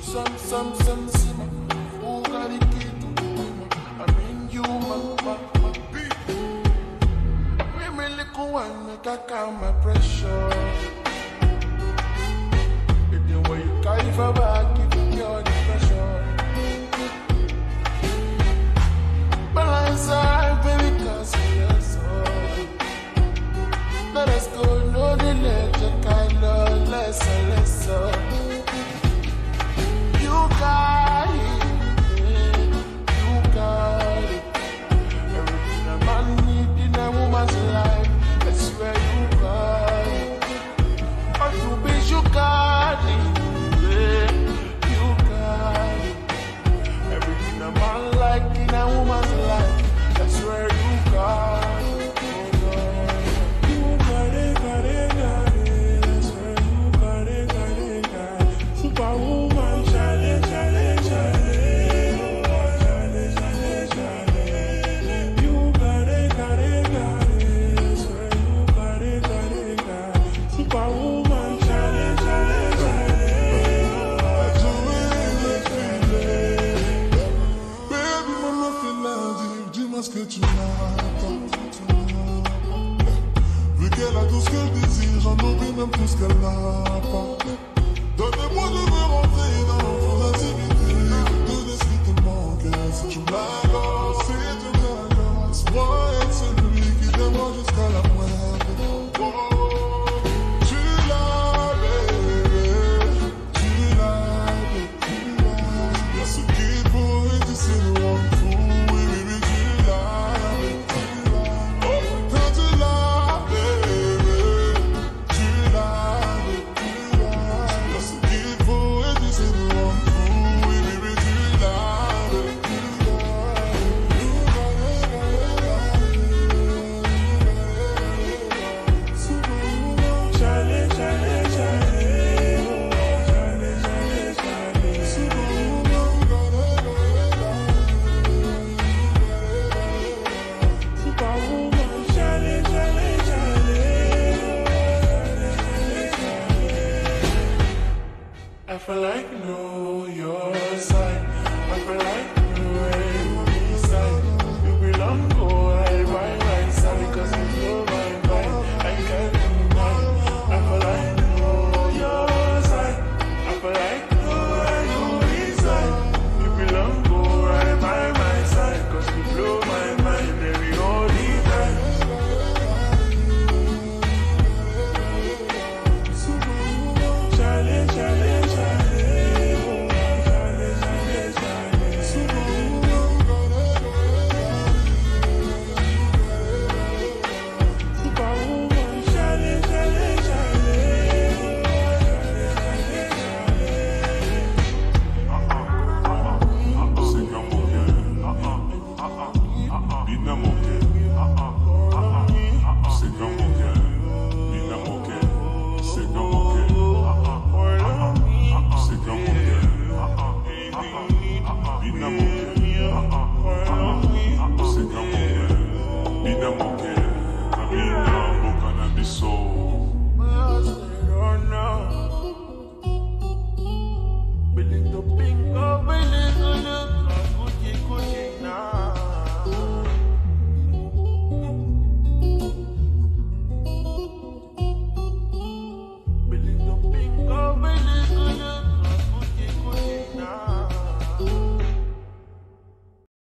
Some simmer. Who got the key to the room? I mean you, my beat. We me little one, make I calm my pressure. If the way you carry for back, give me all the pressure. Balance out, baby, cause we are so. Let us go, no delay, just kind of less. You got it, you got it. Everything a man need in a woman's life, I swear you got it. All you be, you got it, you got it. Everything a man like in a woman's life, I swear you got it. You got it, got it, got it. I swear you got it, got it, got it. Superwoman, challenge, challenge, challenge. Challenge, challenge, challenge. You got it, got it, got it. I swear you got it, got it, got it. Superwoman, challenge, challenge, challenge. Baby, maman fait lundi, dis-moi ce que tu m'attends. Vu qu'elle a tout ce qu'elle désire, j'en oublie même tout ce qu'elle n'a pas. Donnez-moi de me rentrer dans vos intimités. Donnez ce qui te manque, si tu m'accordes, si tu m'accordes. Laisse-moi être celui qui t'aimera jusqu'à la moindre. Tu l'as, bébé, tu l'as, bébé. Y'a ce qu'il faut et tu sais nous rendre fous. Oui, bébé, tu l'as, bébé. Quand tu l'as, bébé, tu l'as, bébé. Y'a ce qu'il faut et tu sais nous rendre fous. Oui, bébé, tu l'as, bébé. Challenge, challenge, challenge. Challenge, challenge, challenge. Superwoman, challenge, challenge, challenge. I feel like